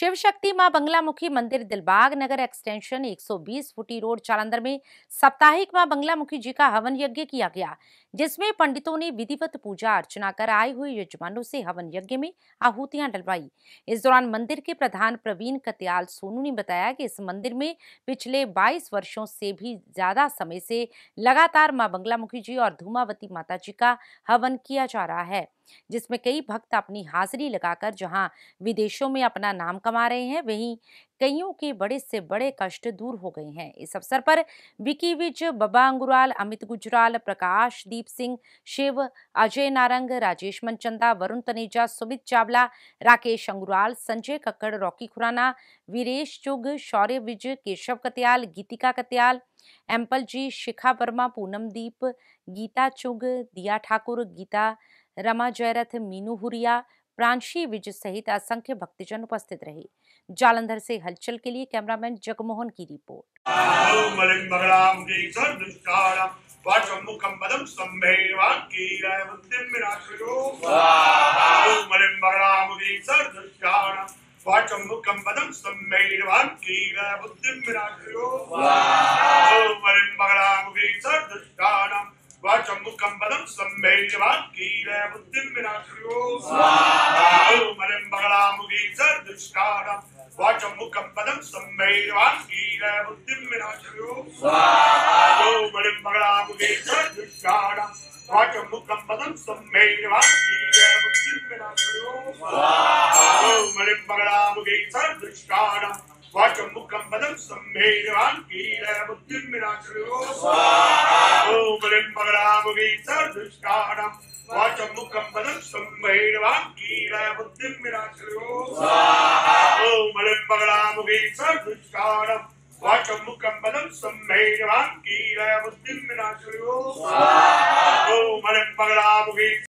शिव शक्ति मां बंगलामुखी मंदिर दिलबाग नगर एक्सटेंशन 120 फुटी रोड जालंधर में साप्ताहिक मां बंगलामुखी जी का हवन यज्ञ किया गया, जिसमें पंडितों ने विधिवत पूजा अर्चना कर आए हुए यजमानों से हवन यज्ञ में आहुतियां डलवाई। इस दौरान मंदिर के प्रधान प्रवीण कत्याल सोनू ने बताया कि इस मंदिर में पिछले 22 वर्षों से भी ज्यादा समय से लगातार मां बंगलामुखी जी और धूमावती माता जी का हवन किया जा रहा है, जिसमें कई भक्त अपनी हाजिरी लगाकर जहां विदेशों में अपना नाम कमा रहे हैं, वहीं कईयों के बड़े से बड़े कष्ट दूर हो गए हैं। इस अवसर पर विकी विज, बब्बा अंगुराल, अमित गुजराल, प्रकाश दीप सिंह, शिव, अजय नारंग, राजेश मनचंदा, वरुण तनेजा, सुमित चावला, राकेश अंगुराल, संजय कक्कड़, रॉकी खुराना, वीरेश चुग, शौर्य विज, केशव कत्याल, गीतिका कत्याल, एम्पल जी, शिखा वर्मा, पूनम दीप, गीता चुग, दिया ठाकुर, गीता रमा जयरथ, मीनू हुरिया, प्रांशी विज सहित असंख्य भक्तजन उपस्थित रहे। जालंधर से हलचल के लिए कैमरामैन जगमोहन की रिपोर्ट। वाचमुखं पदं सम्मेलवान् कील बुद्धिं विनाशयो मलिं बगलामुखी सर्दुष्टानं वाचमुखं पदं सम्मेलवान् कील बुद्धिं विनाशयो मलिं बगलामुखी सर्दुष्टानं वाचमुखं पदं सम्मेलवान् कील बुद्धिं विनाशयो मलिं बगलामुखी सर्दुष्टानं वाचमुखं पदं सम्मेलवान् कील बुद्धिं विनाशयो मलिं बगलामुखी सर्दुष्टानं वाचमुखं पदं सम्मेलवान् कील बुद्धिं विनाशयो मलिं बगलामुखी सर्दुष्टानं वाचमुखं पदं सम्मेलवान् कील बुद्धिं विनाशयो मलिं बगलामुखी